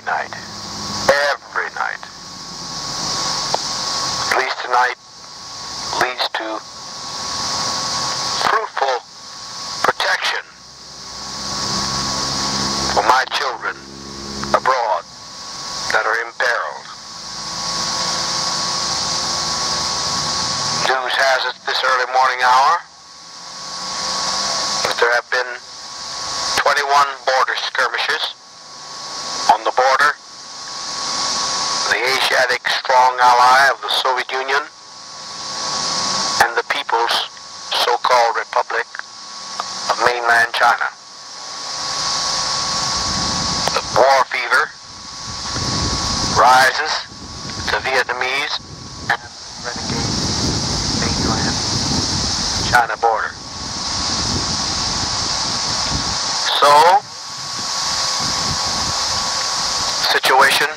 night. Every night. At least tonight leads to fruitful protection for my children abroad that are imperiled. News has it this early morning hour that there have been 21 border skirmishes on the border, the Asiatic strong ally of the Soviet Union and the People's so-called Republic of mainland China. The war fever rises to Vietnamese and renegade mainland China border. So, situation